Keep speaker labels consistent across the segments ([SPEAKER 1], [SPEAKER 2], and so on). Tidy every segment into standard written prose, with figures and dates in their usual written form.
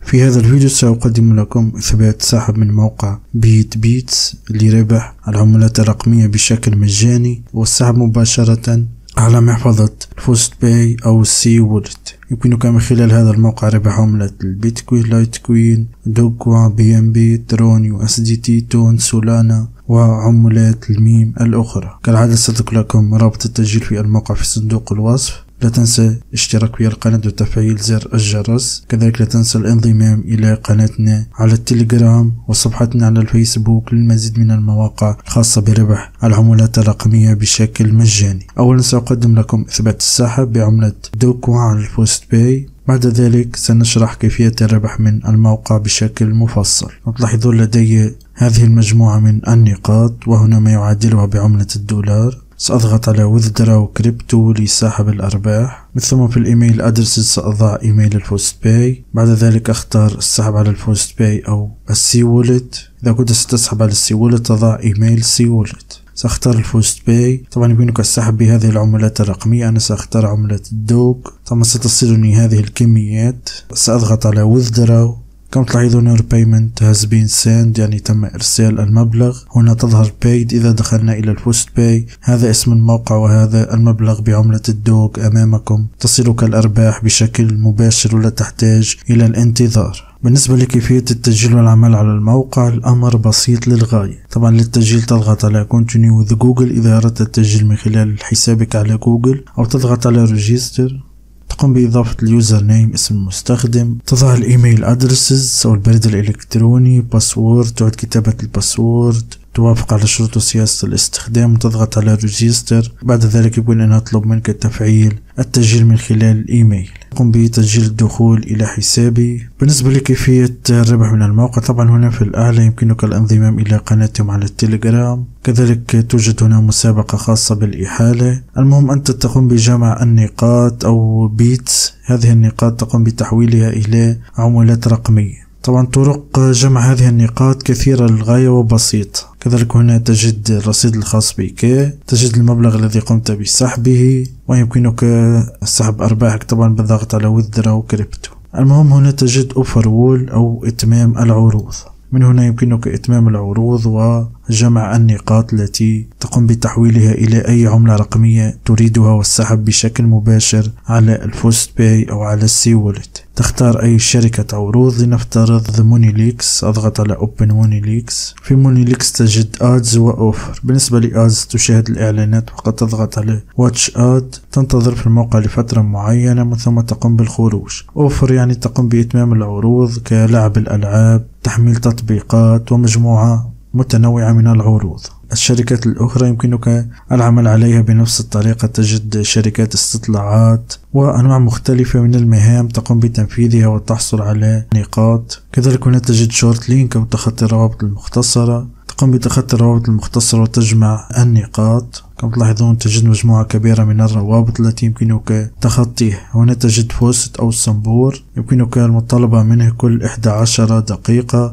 [SPEAKER 1] في هذا الفيديو سأقدم لكم إثبات سحب من موقع بيت بيتس لربح العملات الرقمية بشكل مجاني والسحب مباشرة على محفظة فوست باي أو سي وولت. يمكنك من خلال هذا الموقع ربح عملة البيتكوين، لايتكوين، دوكوا، بي ام بي، ترون، يو اس دي تي، تون، سولانا وعملات الميم الأخرى. كالعادة سأترك لكم رابط التسجيل في الموقع في صندوق الوصف. لا تنسى الاشتراك في القناة وتفعيل زر الجرس، كذلك لا تنسى الانضمام إلى قناتنا على التليجرام وصفحتنا على الفيسبوك للمزيد من المواقع الخاصة بربح العملات الرقمية بشكل مجاني. أولا سأقدم لكم إثبات السحب بعملة دوكوا على الفوست باي، بعد ذلك سنشرح كيفية الربح من الموقع بشكل مفصل. تلاحظون لدي هذه المجموعة من النقاط وهنا ما يعادلها بعملة الدولار. سأضغط على withdraw كريبتو لسحب الأرباح. من ثم في الإيميل أدرس سأضع إيميل الفوست باي. بعد ذلك أختار السحب على الفوست باي أو السي وولت. إذا كنت ستسحب على السي وولت تضع إيميل سي وولت. سأختار الفوست باي. طبعا يمكنك السحب بهذه العملات الرقمية. أنا سأختار عملة الدوك. طبعا ستصلني هذه الكميات. سأضغط على withdraw. كما تلاحظون payment has been sent، يعني تم إرسال المبلغ. هنا تظهر paid. إذا دخلنا إلى الفوست باي هذا اسم الموقع وهذا المبلغ بعملة الدوك أمامكم. تصلك الأرباح بشكل مباشر ولا تحتاج إلى الانتظار. بالنسبة لكيفية التسجيل والعمل على الموقع الأمر بسيط للغاية. طبعا للتسجيل تضغط على continue with Google إذا أردت التسجيل من خلال حسابك على جوجل، أو تضغط على register. تقوم بإضافة اليوزر نيم اسم المستخدم، تضع الإيميل أدرسز أو البريد الإلكتروني، باسورد، تعيد كتابة الباسورد، توافق على شروط وسياسة الاستخدام وتضغط على ريجستر. بعد ذلك يكون أن أطلب منك تفعيل التسجيل من خلال الإيميل. قم بتسجيل الدخول إلى حسابي. بالنسبة لكيفية الربح من الموقع طبعا هنا في الأعلى يمكنك الانضمام إلى قناتهم على التليجرام، كذلك توجد هنا مسابقة خاصة بالإحالة. المهم أنت تقوم بجمع النقاط أو بيتس، هذه النقاط تقوم بتحويلها إلى عملات رقمية. طبعا طرق جمع هذه النقاط كثيرة للغاية وبسيطة. كذلك هنا تجد الرصيد الخاص بك، تجد المبلغ الذي قمت بسحبه، ويمكنك سحب أرباحك طبعا بالضغط على withdraw كريبتو. المهم هنا تجد اوفر وول أو إتمام العروض. من هنا يمكنك إتمام العروض وجمع النقاط التي تقوم بتحويلها إلى أي عملة رقمية تريدها والسحب بشكل مباشر على الفوست باي أو على السي وولت. تختار أي شركة عروض، لنفترض مونيليكس. أضغط على Open مونيليكس. في مونيليكس تجد Ads وأوفر. بالنسبة لأدز تشاهد الإعلانات فقط تضغط على Watch Ad، تنتظر في الموقع لفترة معينة من ثم تقوم بالخروج. أوفر يعني تقوم بإتمام العروض كلعب الألعاب، تحميل تطبيقات ومجموعة متنوعة من العروض. الشركات الأخرى يمكنك العمل عليها بنفس الطريقة. تجد شركات استطلاعات وأنواع مختلفة من المهام تقوم بتنفيذها وتحصل على نقاط. كذلك هنا تجد شورت لينك أو تخطي الروابط المختصرة، تقوم بتخطي الروابط المختصرة وتجمع النقاط. كما تلاحظون تجد مجموعة كبيرة من الروابط التي يمكنك تخطيها. هنا تجد بوست أو صنبور يمكنك المطالبة منه كل 11 دقيقة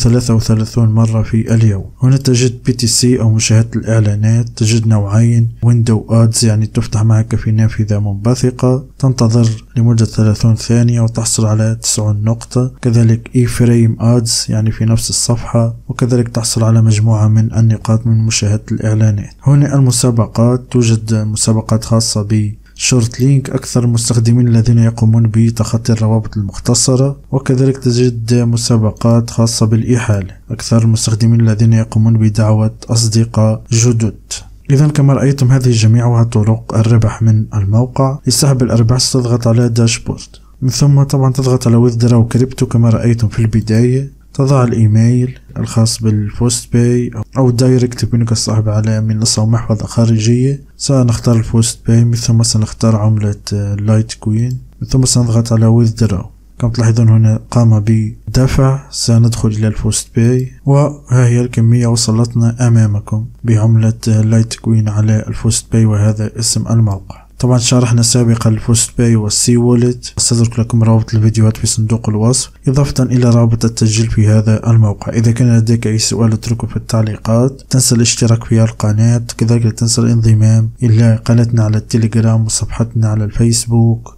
[SPEAKER 1] و33 مرة في اليوم. هنا تجد BTC أو مشاهدة الإعلانات. تجد نوعين، ويندو أدز يعني تفتح معك في نافذة منبثقة، تنتظر لمدة 30 ثانية وتحصل على 90 نقطة. كذلك اي فريم أدز يعني في نفس الصفحة، وكذلك تحصل على مجموعة من النقاط من مشاهدة الإعلانات. هنا المسابقات، توجد مسابقات خاصة بشورت لينك، أكثر المستخدمين الذين يقومون بتخطي الروابط المختصرة، وكذلك تجد مسابقات خاصة بالإحالة، أكثر المستخدمين الذين يقومون بدعوة أصدقاء جدد. إذا كما رأيتم هذه جميعها طرق الربح من الموقع. لسحب الأرباح ستضغط على داشبورد، من ثم طبعا تضغط على withdraw كريبتو كما رأيتم في البداية. تضع الإيميل الخاص بالفوست باي أو دايركت، يمكنك السحب على منصة أو محفظة خارجية. سنختار الفوست باي، من ثم سنختار عملة لايتكوين، من ثم سنضغط على withdraw. كما تلاحظون هنا قام بدفع. سندخل إلى الفوست باي وها هي الكمية وصلتنا أمامكم بعملة لايتكوين على الفوست باي، وهذا اسم الموقع. طبعا شرحنا سابقا الفوست باي والسي وولت. سأترك لكم رابط الفيديوهات في صندوق الوصف إضافة إلى رابط التسجيل في هذا الموقع. إذا كان لديك أي سؤال اتركه في التعليقات. تنسى الاشتراك في القناة، كذلك تنسى الانضمام إلى قناتنا على التليجرام وصفحتنا على الفيسبوك.